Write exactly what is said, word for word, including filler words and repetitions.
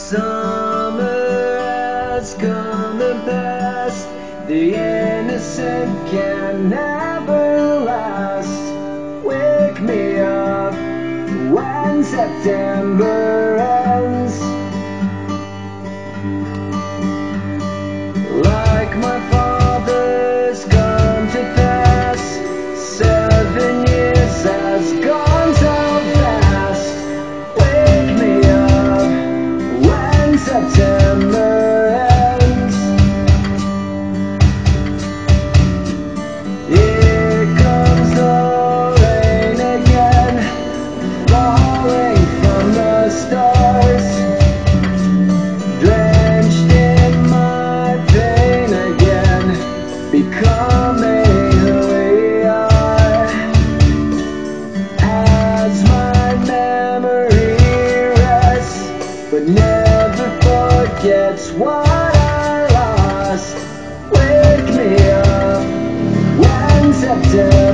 Summer has come and passed. The innocent can never last. Wake me up when September ends. Like my father's come to pass, seven years has gone so fast. Wake me up when September ends. Here comes the rain again, falling from the stars, drenched in my pain again, becoming who we are. As my memory rests, but never forgets what I lost. Wake me up when September